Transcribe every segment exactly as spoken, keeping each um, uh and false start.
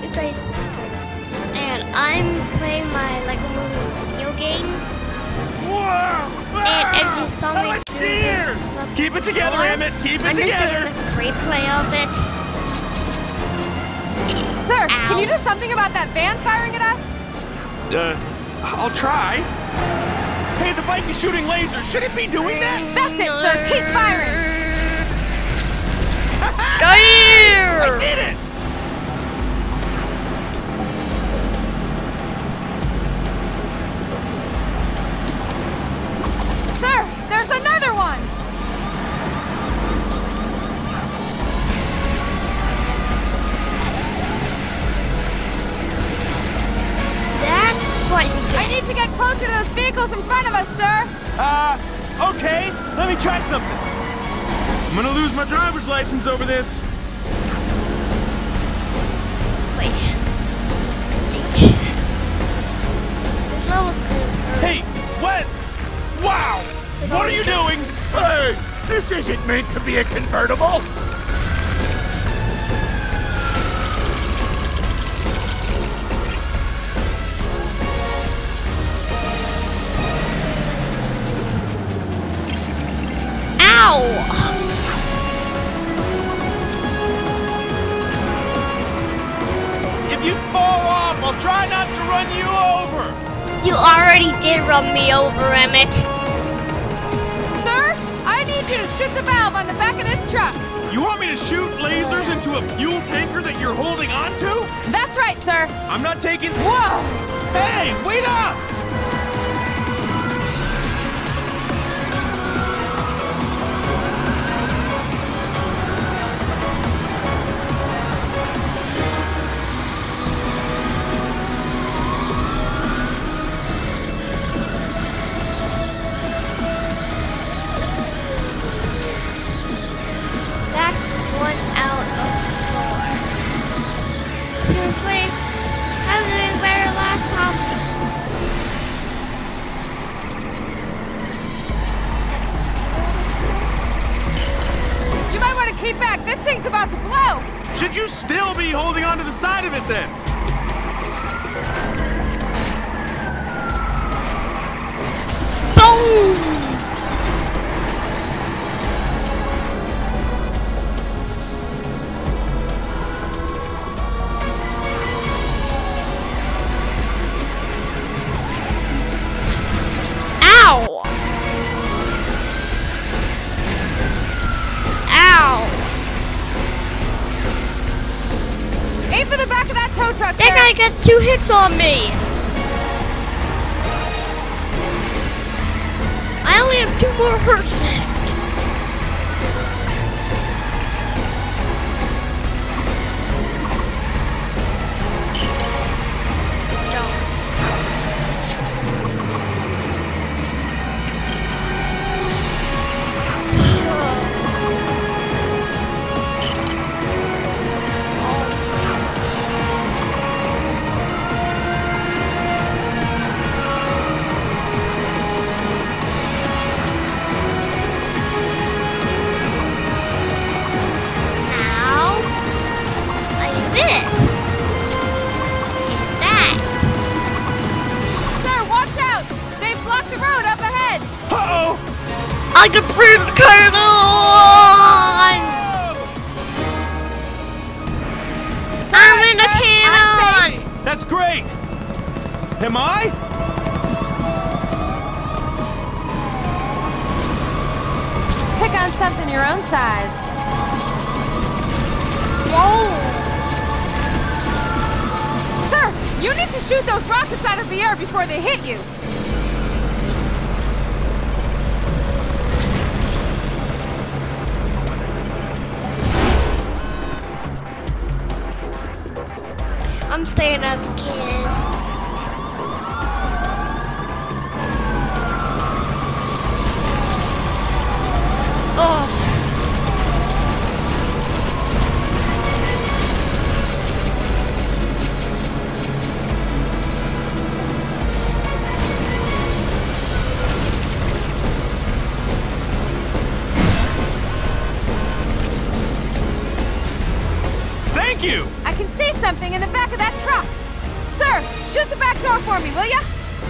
it's Icebreaker. And I'm playing my Lego Movie video game. Whoa! And if you saw me Ah, do steer! this Keep it together, before, Emmett. Keep it I'm together. just doing a replay of it. Sir, Ow. can you do something about that van firing at us? Uh, I'll try. Hey, the bike is shooting lasers. Should it be doing that? That's it, sir. Keep firing. There! I did it! Sir, there's another one. That's what you I get. need to get closer to those vehicles in front of us, sir. Uh, okay. Let me try something. I'm gonna lose my driver's license over this. Wait. That was good. Hey, what? Wow! What are you doing? Hey, this isn't meant to be a convertible. Ow! If you fall off, I'll try not to run you over. You already did run me over, Emmett. Sir, I need you to shoot the valve on the back of this truck. You want me to shoot lasers into a fuel tanker that you're holding onto? That's right, sir. I'm not taking... Whoa! Hey, wait up! That's one out of four. Seriously? I was doing better last time. You might want to keep back. This thing's about to blow. Should you still be holding onto the side of it then? Boom! Ow! Ow! Aim for the back of that tow truck, That sir. guy got two hits on me. I only have two more hurts left. Now, like this. And that. Sir, watch out. They've blocked the road up ahead. Uh-oh! I can print the cannon! I'm in the sir, I'm cannon! That's great! Am I? Pick on something your own size. Whoa! Sir, you need to shoot those rockets out of the air before they hit you. I'm staying at the cannon. Oh. Thank you! I can see something happening in the back of that truck. Sir, shoot the back door for me, will ya?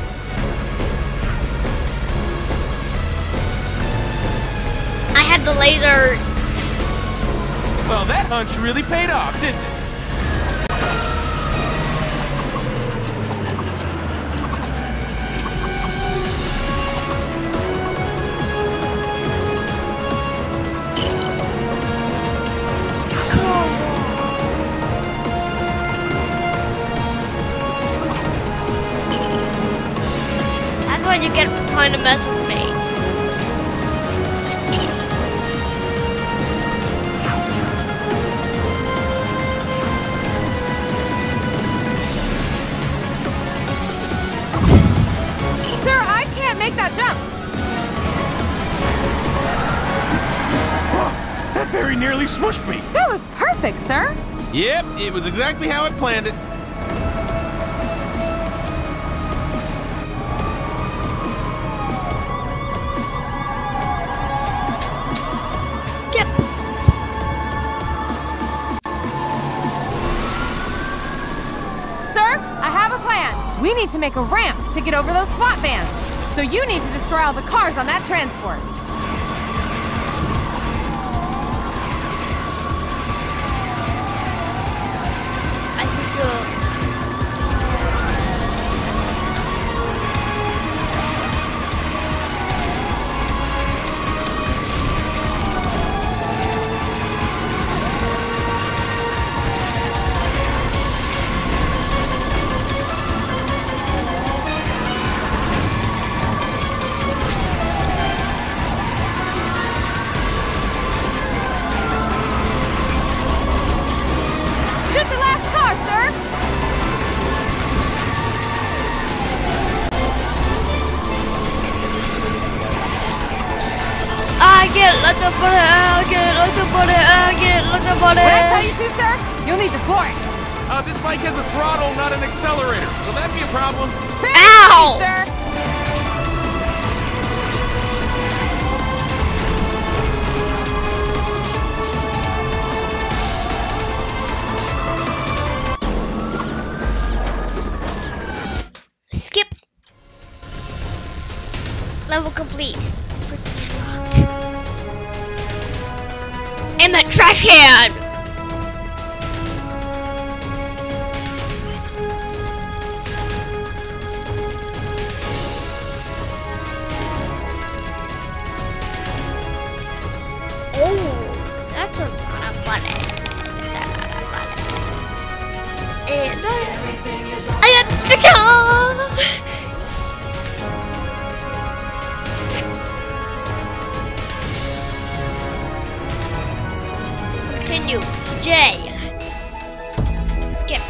I had the lasers. Well, that hunch really paid off, didn't it? That's what you get for trying to mess with me. Sir, I can't make that jump. That very nearly smushed me. That was perfect, sir. Yep, it was exactly how I planned it. Skip. Sir, I have a plan. We need to make a ramp to get over those SWAT vans. So you need to destroy all the cars on that transport. I think so. Shoot the last car, sir. I get lots of money. I get lots of money. I get lots of money. When I tell you to, sir, you'll need to floor it. Uh, this bike has a throttle, not an accelerator. Will that be a problem? Ow! Sir. Skip. Level complete. Locked. In the trash can. Oh, that's a lot of money. That's a lot of money. And I, I got sticker. Continue. J. Skip.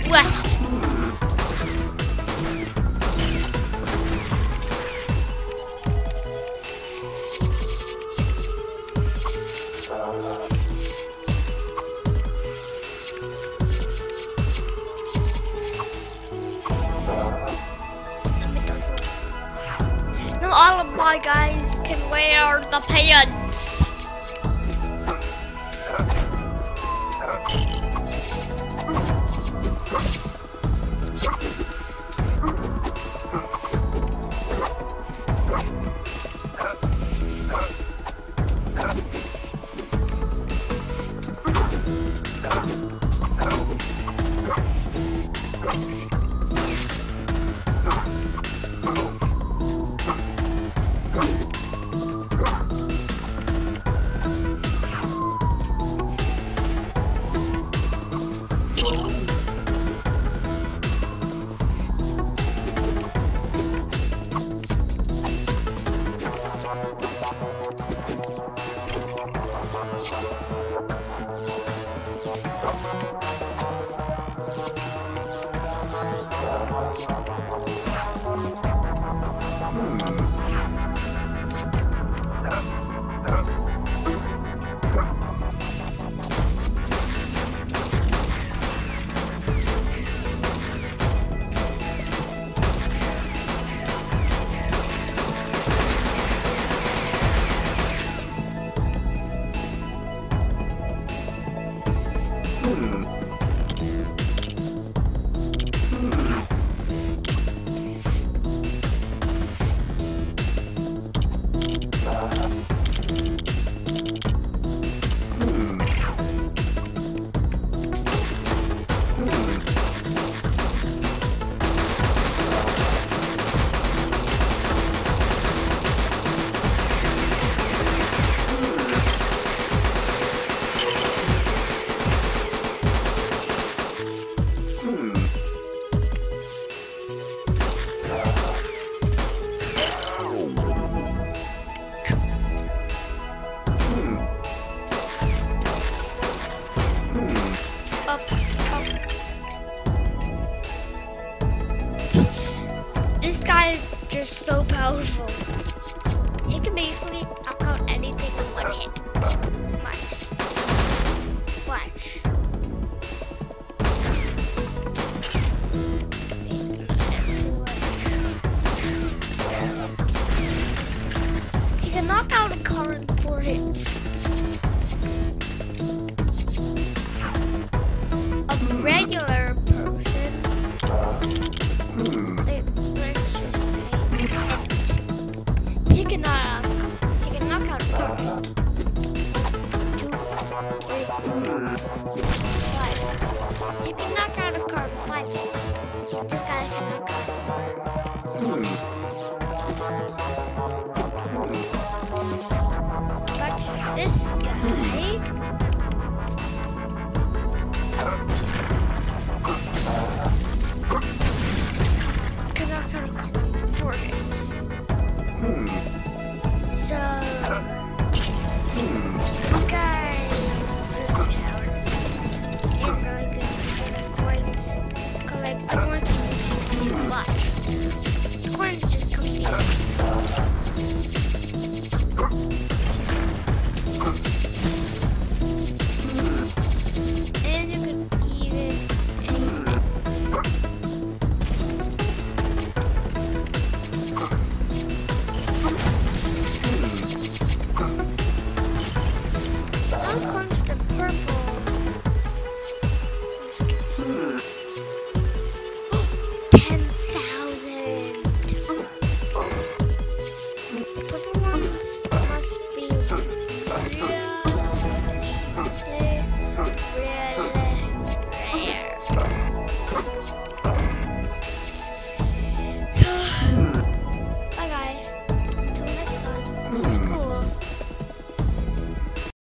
west. Now all of my guys can wear the pants. Just so powerful. He can basically knock out anything in one hit. Watch. Watch. He can knock out a car in four hits. A regular person. They, let's just He can knock out, he can knock out a car. Two, three, five. He can knock out a car in five hits. This guy can knock